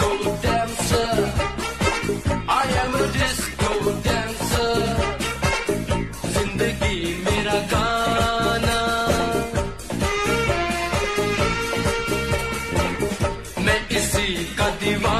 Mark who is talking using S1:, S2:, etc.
S1: disco dancer. I am a disco dancer. जिंदगी मेरा गाना, मैं इसी का दीवाना।